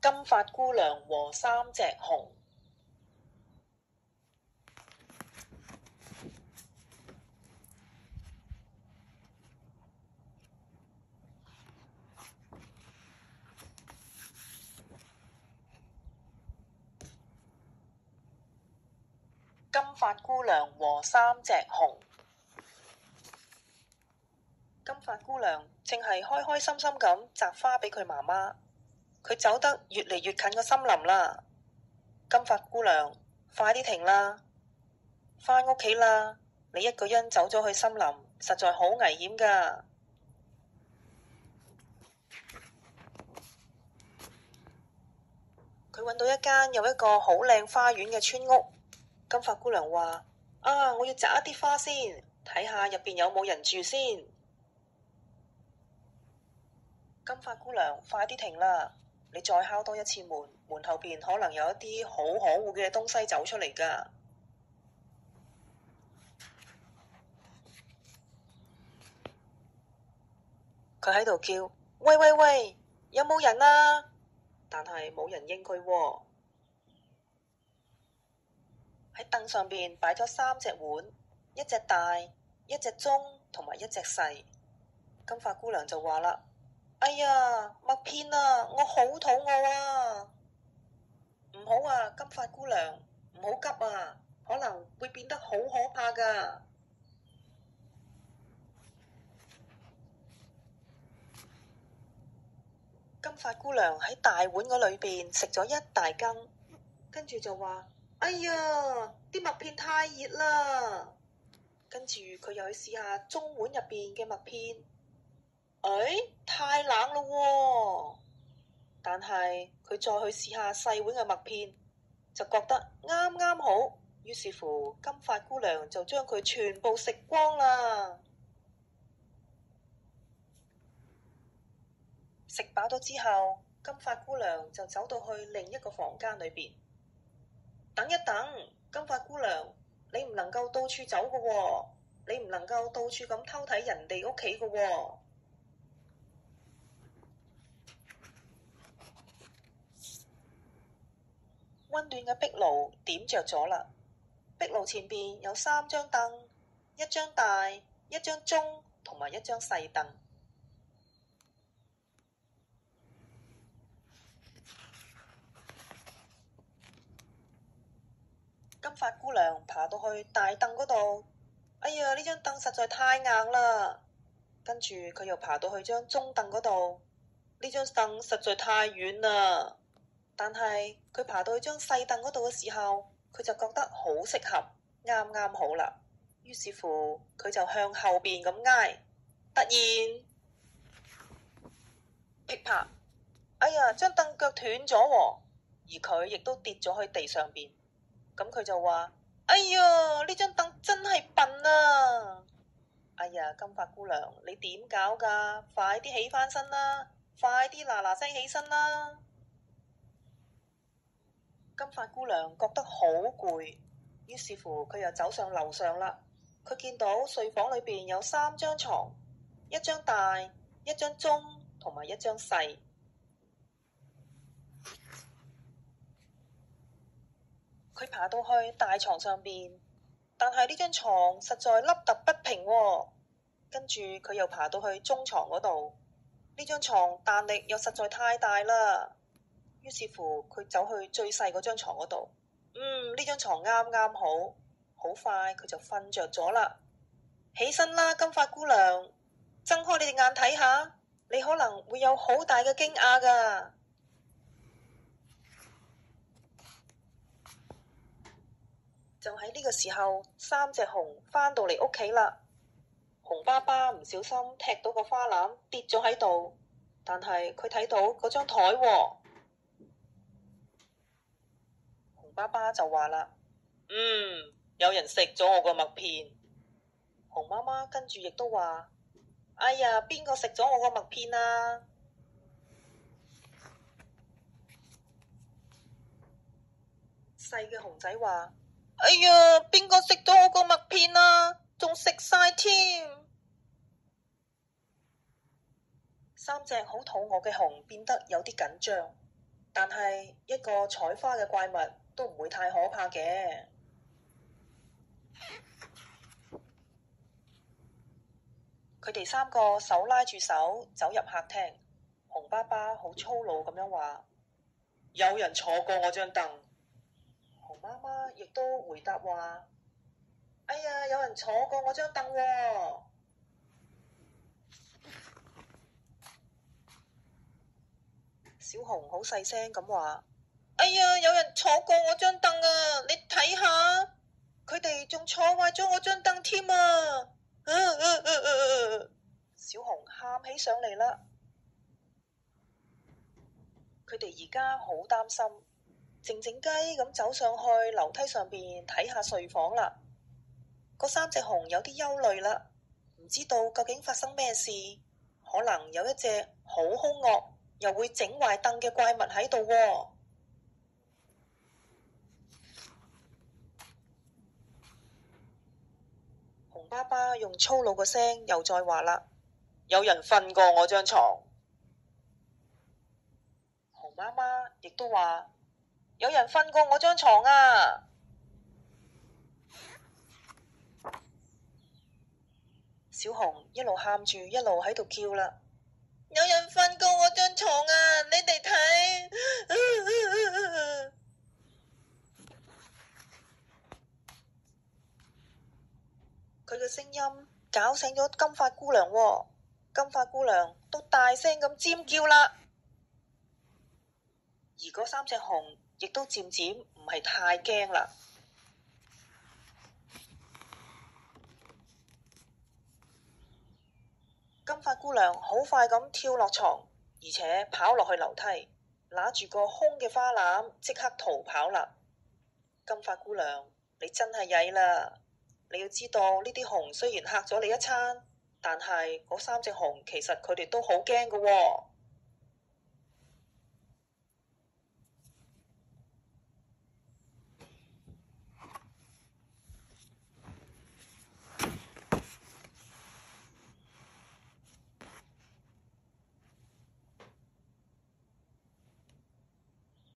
金髮姑娘和三隻熊。金髮姑娘和三隻熊。金髮姑娘正係開開心心咁摘花俾佢媽媽，佢走得越嚟越近個森林啦。金髮姑娘，快啲停啦，返屋企啦！你一個人走咗去森林，實在好危險㗎。佢揾到一間有一個好靚花園嘅村屋。金髮姑娘話：我要摘一啲花先，睇下入邊有冇人住先。金髮姑娘，快啲停啦！你再敲多一次門，門後邊可能有一啲好可惡嘅東西走出嚟㗎。佢喺度叫：喂喂喂，有冇人啊？但係冇人應佢喎。喺凳上邊擺咗三隻碗，一隻大，一隻中，同埋一隻細。金髮姑娘就話啦：哎呀，麥片啊，我好肚餓啊！唔好啊，金髮姑娘，唔好急啊，可能會變得好可怕㗎。金髮姑娘喺大碗嗰裏邊食咗一大羹，跟住就話：哎呀，啲麥片太熱啦！跟住佢又去試下中碗入邊嘅麥片，太冷咯喎！但係佢再去試下細碗嘅麥片，就覺得啱啱好，於是乎金髮姑娘就將佢全部食光啦。食飽咗之後，金髮姑娘就走到去另一個房間裏邊。等一等，金髮姑娘，你唔能夠到處走㗎喎，你唔能夠到處咁偷睇人哋屋企㗎喎。溫暖嘅壁爐點着咗啦，壁爐前邊有三張凳，一張大，一張中，同埋一張細凳。金髮姑娘爬到去大凳嗰度，哎呀，呢張凳實在太硬啦。跟住佢又爬到去張中凳嗰度，呢張凳實在太軟啦。但係佢爬到去張細凳嗰度嘅時候，佢就覺得好適合，啱啱好啦。於是乎，佢就向後邊咁挨，突然噼啪，哎呀，張凳腳斷咗喎，而佢亦都跌咗去地上邊。咁佢就話：哎呀，呢張凳真係笨啊！哎呀，金髮姑娘，你點搞㗎？快啲起返身啦！快啲嗱嗱聲起身啦！金髮姑娘覺得好攰，於是乎佢又走上樓上啦。佢見到睡房裏邊有三張床，一張大，一張中，同埋一張細。佢爬到去大床上邊，但係呢張床實在凹凸不平喎。跟住佢又爬到去中床嗰度，呢張床彈力又實在太大啦。於是乎佢走去最細嗰張床嗰度，呢張床啱啱好，好快佢就瞓着咗啦。起身啦，金髮姑娘，睜開你隻眼睇下，你可能會有好大嘅驚訝㗎。就喺呢個時候，三隻熊返到嚟屋企啦。熊爸爸唔小心踢到個花籃跌咗喺度，但係佢睇到嗰張台喎。熊爸爸就話啦：有人食咗我個麥片。熊媽媽跟住亦都話：哎呀，邊個食咗我個麥片啊？細嘅熊仔話：哎呀，邊個食咗我個麥片啊？仲食晒添！三隻好肚餓嘅熊變得有啲緊張。 但係一個採花嘅怪物都唔會太可怕嘅。佢哋三個手拉住手走入客廳，熊爸爸好粗魯咁樣話：有人坐過我張凳。熊媽媽亦都回答話：哎呀，有人坐過我張凳喎。小熊好細聲咁話：哎呀，有人坐過我張凳啊！你睇下，佢哋仲坐壞咗我張凳添啊！小熊喊起上嚟啦。佢哋而家好擔心，靜靜雞咁走上去樓梯上邊睇下睡房啦。嗰三隻熊有啲憂慮啦，唔知道究竟發生咩事，可能有一隻好兇惡又會整壞凳嘅怪物喺度喎。熊爸爸用粗魯嘅聲又再話啦：有人瞓過我張床。熊媽媽亦都話：有人瞓過我張床啊！小熊一路喊住一路喺度叫啦：有人瞓過我張床啊！你哋睇，佢嘅聲音搞醒咗金髮姑娘喎。金髮姑娘都大聲咁尖叫啦。而嗰三隻熊亦都漸漸唔係太驚啦。金髮姑娘好快咁跳落床，而且跑落去樓梯，拿住個空嘅花籃，即刻逃跑啦。金髮姑娘，你真係曳啦！你要知道呢啲熊雖然嚇咗你一餐，但係嗰三隻熊其實佢哋都好驚㗎喎。